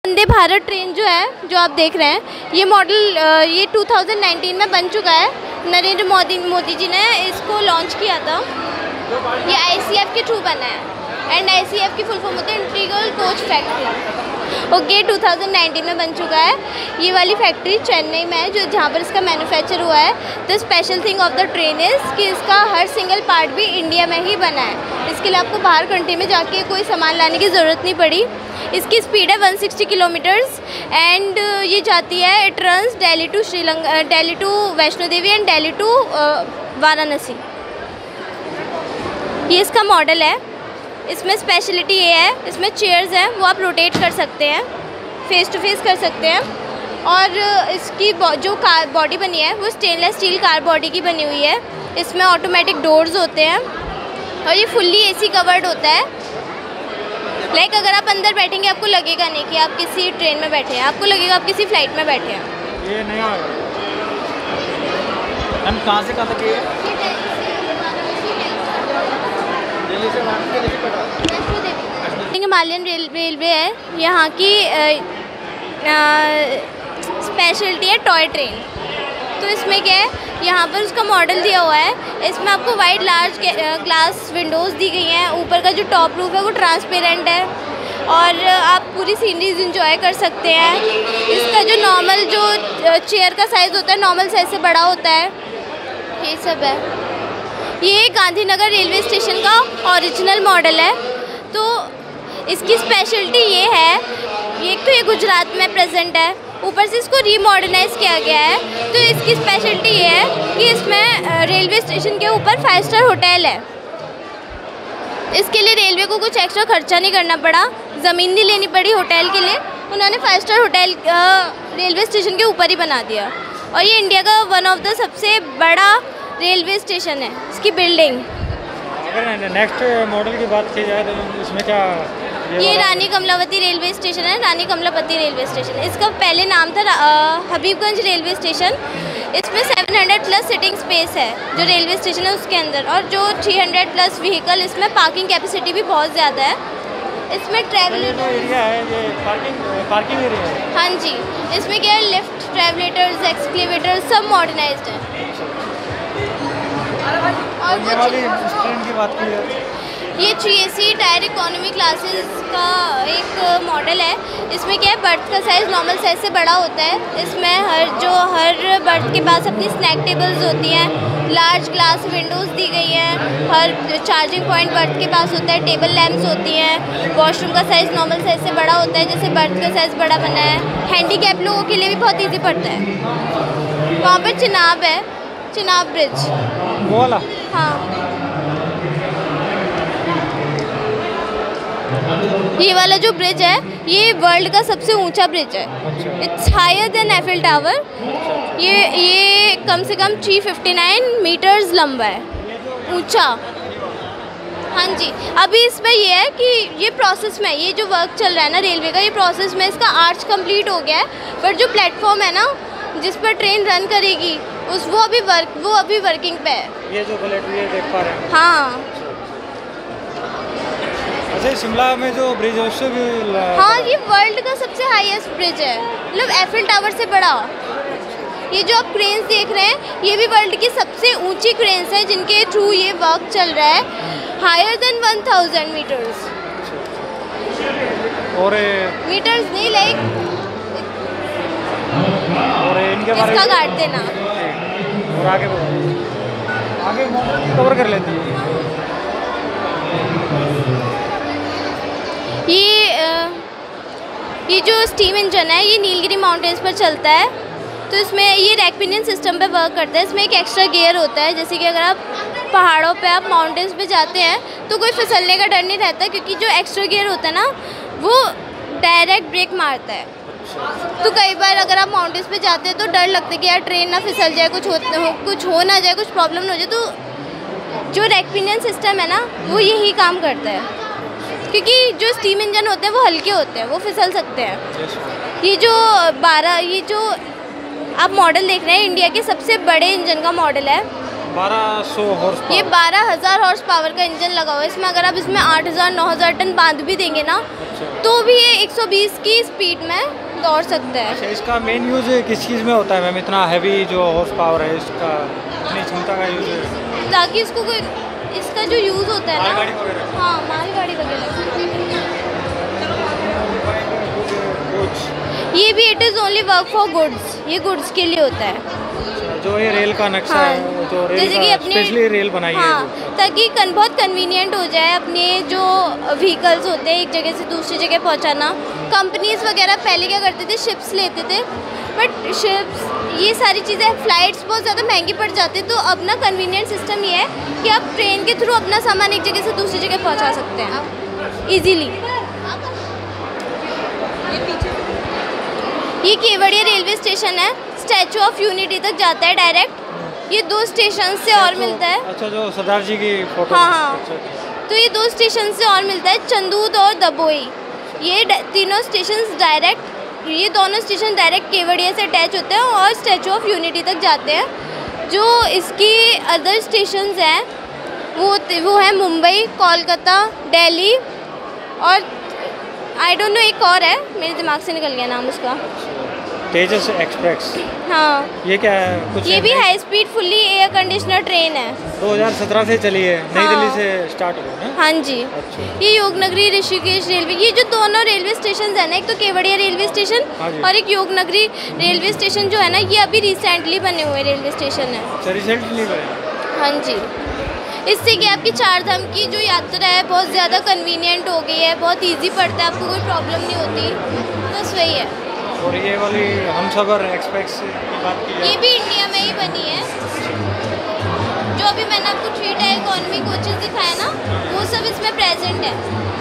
Vande Bharat train जो है, जो आप देख रहे हैं, ये मॉडल ये 2019 में बन चुका है। नरेंद्र मोदी जी ने इसको लॉन्च किया था। ये ICF के थ्रू बना है एंड ICF की फुल फॉर्म होती है इंटीग्रल कोच फैक्ट्री। ओके, 2019 में बन चुका है। ये वाली फैक्ट्री चेन्नई में है, जो जहाँ पर इसका मैन्युफैक्चर हुआ है। The special thing of the train is कि इसका हर सिंगल पार्ट भी इंडिया में ही बना है। इसके लिए आपको बाहर कंट्री में जाके कोई सामान लाने की ज़रूरत नहीं पड़ी। इसकी स्पीड है 160 किलोमीटर्स एंड ये जाती है, it runs Delhi to Sri Lanka, Delhi to Vaishno Devi and Delhi to Varanasi. ये इसका मॉडल है। इसमें स्पेशलिटी ये है, इसमें चेयर्स हैं वो आप रोटेट कर सकते हैं, फेस टू फेस कर सकते हैं। और इसकी जो कार बॉडी बनी है वो स्टेनलेस स्टील कार बॉडी की बनी हुई है। इसमें ऑटोमेटिक डोर्स होते हैं और ये फुल्ली AC कवर्ड होता है। लाइक अगर आप अंदर बैठेंगे आपको लगेगा नहीं कि आप किसी ट्रेन में बैठे हैं, आपको लगेगा आप किसी फ्लाइट में बैठे हैं। ये नया हम कहाँ से कहाँ तक है? दिल्ली से हिमालयन रेलवे है, यहाँ की स्पेशलिटी है टॉय ट्रेन। तो इसमें क्या है, यहाँ पर उसका मॉडल दिया हुआ है। इसमें आपको वाइड लार्ज ग्लास विंडोज़ दी गई हैं। ऊपर का जो टॉप रूफ है वो ट्रांसपेरेंट है और आप पूरी सीनरीज इंजॉय कर सकते हैं। इसका जो नॉर्मल जो चेयर का साइज़ होता है नॉर्मल साइज़ से बड़ा होता है। ये सब है। ये गांधीनगर रेलवे स्टेशन का ओरिजिनल मॉडल है। तो इसकी स्पेशलिटी ये है, एक तो ये गुजरात में प्रेजेंट है, ऊपर से इसको रीमॉडर्नाइज किया गया है। तो इसकी स्पेशलिटी ये है कि इसमें रेलवे स्टेशन के ऊपर 5 स्टार होटल है। इसके लिए रेलवे को कुछ एक्स्ट्रा खर्चा नहीं करना पड़ा, ज़मीन नहीं लेनी पड़ी होटल के लिए। उन्होंने 5 स्टार होटल रेलवे स्टेशन के ऊपर ही बना दिया। और ये इंडिया का वन ऑफ द सबसे बड़ा रेलवे स्टेशन है, इसकी बिल्डिंग। अगर नेक्स्ट मॉडल की बात की जाए तो इसमें क्या? ये रानी कमलावती रेलवे स्टेशन है, रानी कमलापति रेलवे स्टेशन। इसका पहले नाम था हबीबगंज रेलवे स्टेशन। इसमें 700 प्लस सिटिंग स्पेस है जो रेलवे स्टेशन है उसके अंदर, और जो 300 प्लस व्हीकल, इसमें पार्किंग कैपेसिटी भी बहुत ज़्यादा है। इसमें ट्रैवलर एरिया है, ये पार्किंग एरिया है। हाँ जी, इसमें क्या है, लिफ्ट, ट्रैवलेटर्स, एक्सक्लेवेटर्स सब मॉडर्नाइज्ड है। और ट्रेन की बात की जाए, ये 3AC टायर इकोनॉमी क्लासेस का एक मॉडल है। इसमें क्या है, बर्थ का साइज़ नॉर्मल साइज़ से बड़ा होता है। इसमें हर बर्थ के पास अपनी स्नैक टेबल्स होती हैं, लार्ज ग्लास विंडोज़ दी गई हैं, हर चार्जिंग पॉइंट बर्थ के पास होता है, टेबल लैम्प्स होती हैं। वॉशरूम का साइज़ नॉर्मल साइज़ से बड़ा होता है, जैसे बर्थ का साइज़ बड़ा बना है। हैंडीकैप लोगों के लिए भी बहुत ईजी पड़ता है। वहाँ पर चिनाब है, चिनाब ब्रिज वो वाला। हाँ, ये वाला जो ब्रिज है ये वर्ल्ड का सबसे ऊंचा ब्रिज है। It's higher than Eiffel Tower. ये कम से कम 359 मीटर्स लंबा है, ऊंचा। हाँ जी, अभी इसमें ये है कि ये प्रोसेस में, ये जो वर्क चल रहा है ना रेलवे का, ये प्रोसेस में इसका आर्च कंप्लीट हो गया है। पर जो प्लेटफॉर्म है ना जिस पर ट्रेन रन करेगी वो अभी वर्किंग पे है। ये जो ये देख पा रहे हैं। हाँ, शिमला में जो ब्रिज है उससे भी हाँ, ये वर्ल्ड का सबसे हाईएस्ट ब्रिज है, मतलब एफिल टावर से बड़ा। ये जो आप क्रेन्स देख रहे हैं ये भी वर्ल्ड की सबसे ऊंची क्रेन्स हैं जिनके थ्रू ये वर्क चल रहा है, हायर देन 1000 मीटर्स। और मीटर्स नहीं, लाइक और इनके बारे में इसका काट देना। और आगे मॉडल कवर कर लेती है। ये जो स्टीम इंजन है ये नीलगिरी माउंटेन्स पर चलता है। तो इसमें ये रैक पिनियन सिस्टम पे वर्क करता है। इसमें एक एक्स्ट्रा गियर होता है, जैसे कि अगर आप पहाड़ों पे, आप माउंटेन्स पे जाते हैं तो कोई फिसलने का डर नहीं रहता, क्योंकि जो एक्स्ट्रा गियर होता है ना वो डायरेक्ट ब्रेक मारता है। तो कई बार अगर आप माउंटेन्स पे जाते हैं तो डर लगता है कि यार ट्रेन ना फिसल जाए, कुछ हो ना जाए, कुछ प्रॉब्लम ना हो जाए। तो जो रैक पिनियन सिस्टम है ना वो यही काम करता है, क्योंकि जो स्टीम इंजन होते हैं वो हल्के होते हैं, वो फिसल सकते हैं। ये जो आप मॉडल देख रहे हैं इंडिया के सबसे बड़े इंजन का मॉडल है। 1200 हॉर्स ये 12,000 हॉर्स पावर का इंजन लगा हुआ है इसमें। अगर आप इसमें 8,000-9,000 टन बांध भी देंगे ना, तो भी ये 120 की स्पीड में दौड़ सकता है। अच्छा, इसका मेन यूज़ किस चीज़ में होता है मैम? इतना हैवी जो हॉर्स पावर है इसका, इतनी क्षमता का यूज़ है ताकि इसको कोई, इसका जो यूज़ होता है ना, हाँ मालगाड़ी वगैरह, ये भी it is only work for goods, ये गुड्स के लिए होता है। जो ये रेल का नक्शा है, जो रेल जैसे कि का अपने स्पेशली रेल बनाई है, ताकि बहुत कन्वीनियंट हो जाए अपने जो व्हीकल्स होते हैं एक जगह से दूसरी जगह पहुंचाना। कंपनीज वगैरह पहले क्या करते थे, शिप्स लेते थे, बट शिप्स ये सारी चीज़ें, फ्लाइट्स बहुत ज़्यादा महंगी पड़ जाती, तो अब ना कन्वीनियंट सिस्टम ये है कि आप ट्रेन के थ्रू अपना सामान एक जगह से दूसरी जगह पहुँचा सकते हैं ईजीली। ये केवड़िया रेलवे स्टेशन है, स्टैचू ऑफ यूनिटी तक जाता है डायरेक्ट। ये 2 स्टेशन से और मिलता है। अच्छा, जो सरदार जी की फोटो। हाँ। अच्छा। तो ये 2 स्टेशन से और मिलता है, चंदूद और दबोई। ये तीनों स्टेशन डायरेक्ट, ये दोनों स्टेशन डायरेक्ट केवड़िया से अटैच होते हैं और स्टैचू ऑफ यूनिटी तक जाते हैं। जो इसकी अदर स्टेशंस हैं वो है मुंबई, कोलकाता, दिल्ली और आई डोंट नो एक और है, मेरे दिमाग से निकल गया नाम उसका। तेजस एक्सप्रेस। हाँ, ये क्या है? कुछ ये भी high speed fully air conditioner train है। 2017 से चली है, नई दिल्ली से स्टार्ट हुई है। हाँ जी। अच्छा। ये योगनगरी ऋषिकेश रेलवे, ये जो दोनों रेलवे स्टेशन है ना, एक तो केवड़िया रेलवे स्टेशन और एक योगनगरी रेलवे स्टेशन जो है ना, ये अभी रिसेंटली बने हुए रेलवे स्टेशन है। रिसेंटली बने? हाँ जी। इससे कि आपकी 4 धाम की जो यात्रा है बहुत ज़्यादा कन्वीनियंट हो गई है, बहुत इजी पड़ता है, आपको कोई प्रॉब्लम नहीं होती, बस वही है। और ये वाली हमसफर एक्सप्रेस की बात की ये भी इंडिया में ही बनी है। जो अभी मैंने आपको 3 टायर इकोनॉमी कोचेस दिखाया ना, वो सब इसमें प्रेजेंट है।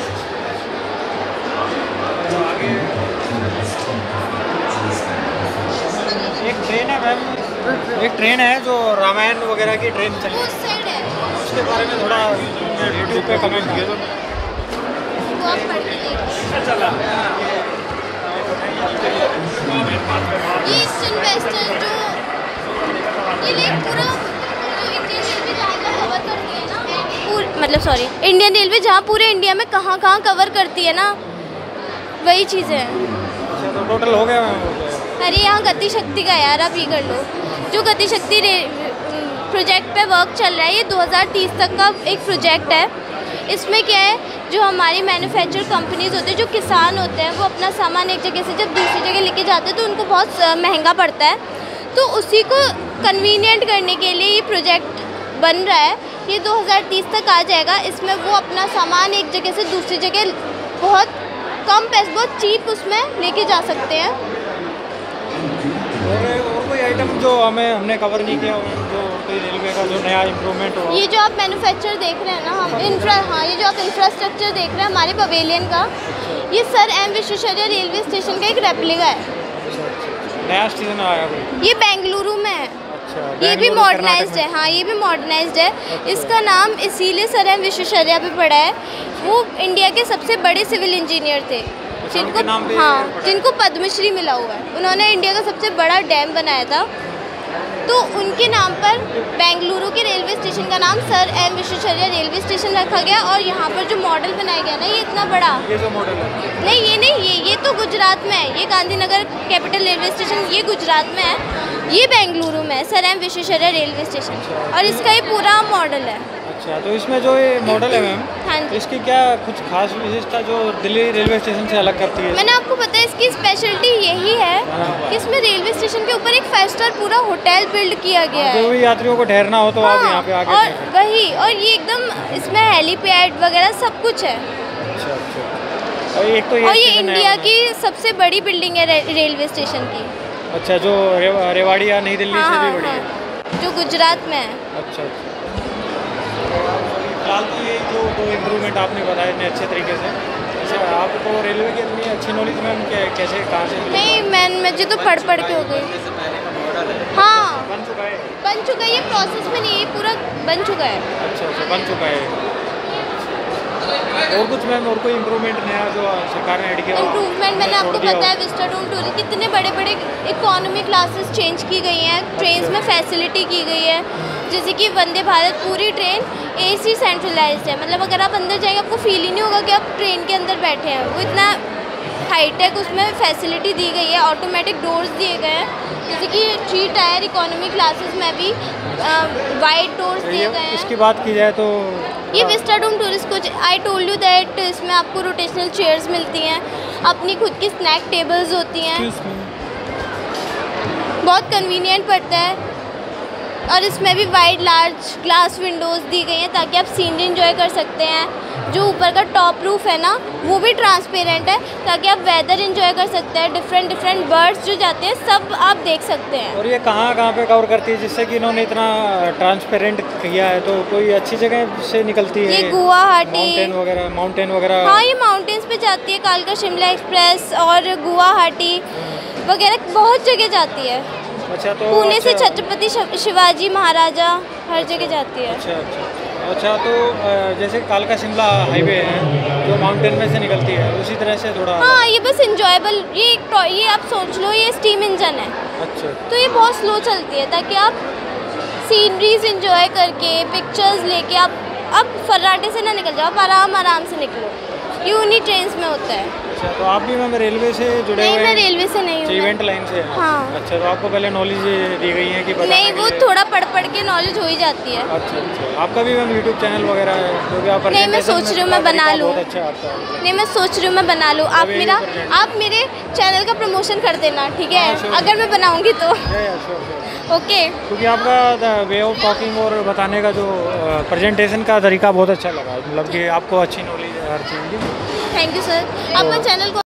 एक ट्रेन है मैम, एक ट्रेन है जो रामायण वगैरह की ट्रेन चली, उस साइड है, उसके बारे में थोड़ा यूट्यूब पे कमेंट किया तो वो आप पढ़ के देखिए। चला। ये ईस्टर्न वेस्टर्न जो ये लाइक पूरा जो इंडियन रेलवे जहाँ का कवर करती है ना, मतलब सॉरी, इंडियन रेलवे जहाँ पूरे इंडिया में कहाँ कवर करती है ना, वही चीज़ें हैं। तो टोटल हो गया मैम? अरे यहाँ गति शक्ति का यार, आप ये कर लो, जो गति शक्ति प्रोजेक्ट पे वर्क चल रहा है, ये 2030 तक का एक प्रोजेक्ट है। इसमें क्या है, जो हमारी मैन्युफैक्चर कंपनीज होते हैं, जो किसान होते हैं, वो अपना सामान एक जगह से जब दूसरी जगह लेके जाते हैं तो उनको बहुत महंगा पड़ता है, तो उसी को कन्वीनियंट करने के लिए ये प्रोजेक्ट बन रहा है। ये 2030 तक आ जाएगा। इसमें वो अपना सामान एक जगह से दूसरी जगह बहुत कम पैसे, बहुत चीप उसमें लेके जा सकते हैं। और कोई आइटम जो हमने कवर नहीं किया, जो कोई रेलवे का जो नया इम्प्रूवमेंट हो? ये जो आप मैन्युफैक्चर देख रहे हैं ना, हम ये जो आप इंफ्रास्ट्रक्चर देख रहे हैं हमारे पवेलियन का, ये sir M Visvesvaraya railway station का एक रेप्लिका है। नया स्टेशन आया कोई? ये बेंगलुरु में है। अच्छा, ये भी मॉडर्नाइज्ड है। हाँ, ये भी मॉडर्नाइज्ड है। इसका नाम इसीलिए सर एम विश्वेश्वरैया पे पड़ा है। वो इंडिया के सबसे बड़े सिविल इंजीनियर थे, जिनको पद्मश्री मिला हुआ है। उन्होंने इंडिया का सबसे बड़ा डैम बनाया था, तो उनके नाम पर बेंगलुरु के रेलवे स्टेशन का नाम sir M Visvesvaraya railway station रखा गया। और यहाँ पर जो मॉडल बनाया गया ना, ये इतना बड़ा, ये जो मॉडल है नहीं ये नहीं, ये तो गुजरात में है। ये गांधीनगर कैपिटल रेलवे स्टेशन ये गुजरात में है, ये बेंगलुरु में है, sir M Visvesvaraya railway station, और इसका ये पूरा मॉडल है। अच्छा, तो इसमें जो ये मॉडल है मैम, हाँ जी, इसकी क्या कुछ खास विशेषता जो दिल्ली रेलवे स्टेशन से अलग करती है? मैंने आपको बताया, इसकी स्पेशलिटी यही है कि इसमें रेलवे स्टेशन के ऊपर एक 5 स्टार पूरा होटल बिल्ड किया गया है। जो भी यात्रियों को ठहरना हो तो आप यहाँ पे आके और वही, और ये एकदम इसमें हेलीपैड वगैरह सब कुछ है। अच्छा अच्छा। और ये इंडिया की सबसे बड़ी बिल्डिंग है रेलवे स्टेशन की। अच्छा, जो रेवाड़ी या नई दिल्ली से भी बड़ी है, जो गुजरात में है। अच्छा अच्छा। फिलहाल तो ये जो इम्प्रूवमेंट आपने बताया इतने अच्छे तरीके से, अच्छा आपको रेलवे की इतनी अच्छी नॉलेज मैम कैसे कहाँ से? नहीं, मुझे तो पढ़ के हो गई। हाँ, बन चुका है, ये प्रोसेस में नहीं है, ये पूरा बन चुका है। अच्छा अच्छा, बन चुका है। और कुछ मैम, और कोई इम्प्रूवमेंट नया जो सरकार ने ऐड किया? इम्प्रूवमेंट मैंने आपको बताया, विस्टाडोम टूरिस्ट कितने बड़े बड़े इकोनॉमी क्लासेस चेंज की गई हैं, ट्रेन्स में फैसिलिटी की गई है, जैसे कि वंदे भारत पूरी ट्रेन AC सेंट्रलाइज्ड है, मतलब अगर आप अंदर जाएंगे आपको फील ही नहीं होगा कि आप ट्रेन के अंदर बैठे हैं। वो इतना हाईटेक उसमें फैसिलिटी दी गई है, ऑटोमेटिक डोर्स दिए गए हैं, जैसे कि 3 टायर इकोनॉमी क्लासेस में भी वाइड डोर्स दिए गए हैं। इसकी बात की जाए तो ये विस्टाडोम टूरिस्ट को आई टोल्ड यू दैट इसमें आपको रोटेशनल चेयर्स मिलती हैं, अपनी खुद की स्नैक टेबल्स होती हैं, बहुत कन्वीनियंट पड़ता है। और इसमें भी वाइड लार्ज ग्लास विंडोज़ दी गई हैं ताकि आप सीनरी एंजॉय कर सकते हैं। जो ऊपर का टॉप रूफ है ना वो भी ट्रांसपेरेंट है ताकि आप वेदर एंजॉय कर सकते हैं, डिफरेंट बर्ड्स जो जाते हैं सब आप देख सकते हैं। और ये कहाँ पे कवर करती है जिससे कि इन्होंने इतना ट्रांसपेरेंट किया है? तो कोई अच्छी जगह से निकलती है? ये गुवाहाटी माउंटेन वगैरह। हाँ, ये माउंटेन्स पे जाती है, कालका शिमला एक्सप्रेस और गुवाहाटी वगैरह बहुत जगह जाती है। अच्छा, तो पुणे से छत्रपति शिवाजी महाराजा हर जगह जाती है। अच्छा, तो जैसे कालका शिमला हाईवे है जो माउंटेन में से निकलती है, उसी तरह से थोड़ा। हाँ, ये बस इंजॉयबल, ये आप सोच लो ये स्टीम इंजन है। अच्छा, तो ये बहुत स्लो चलती है ताकि आप सीनरीज इंजॉय करके पिक्चर्स लेके आप फर्राटे से ना निकल जाओ, आप आराम से निकलो। ये उन्हीं ट्रेन्स में होता है। अच्छा, तो आप भी मैम रेलवे से जुड़े हुए हैं? नहीं, मैं रेलवे से नहीं हूँ, इवेंट लाइन से। हाँ। अच्छा, तो आपको पहले नॉलेज दी गई है कि नहीं, वो थोड़ा पढ़ के नॉलेज हो ही जाती है। अच्छा, आपका भी मैम यूट्यूब चैनल वगैरह है जो कि आप? नहीं, मैं सोच रही हूँ मैं बना लूँ। अच्छा, आपका? नहीं, मैं सोच रही हूँ मैं बना लूँ। आप मेरे चैनल का प्रमोशन कर देना, ठीक है? अगर मैं बनाऊँगी तो। ओके। क्योंकि आपका वे ऑफ टॉकिंग और बताने का जो प्रेजेंटेशन का तरीका बहुत अच्छा लगा, मतलब कि आपको अच्छी नॉलेज है हर चीज़ की। Thank you sir. आपका चैनल को